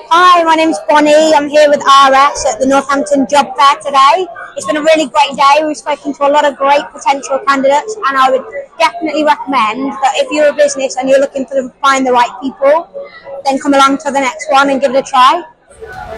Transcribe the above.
Hi, my name's Bonnie. I'm here with RS at the Northampton Job Fair today. It's been a really great day. We've spoken to a lot of great potential candidates, and I would definitely recommend that if you're a business and you're looking to find the right people, then come along to the next one and give it a try.